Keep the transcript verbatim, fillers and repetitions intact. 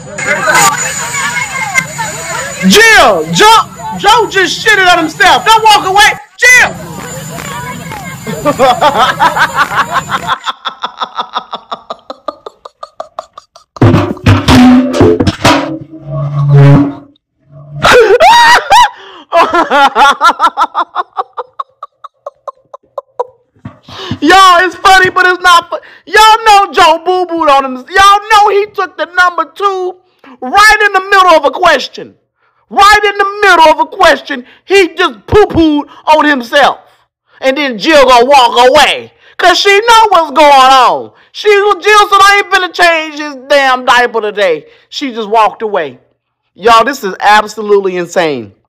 Jill, Joe, Joe just shitted on himself. Don't walk away. Jill. Y'all, it's funny, but it's not funny. Y'all know Joe boo-booed on him. Y'all know he took the number two right in the middle of a question. Right in the middle of a question, he just poo-pooed on himself. And then Jill gonna walk away. Cause she know what's going on. She Jill said, I ain't finna change his damn diaper today. She just walked away. Y'all, this is absolutely insane.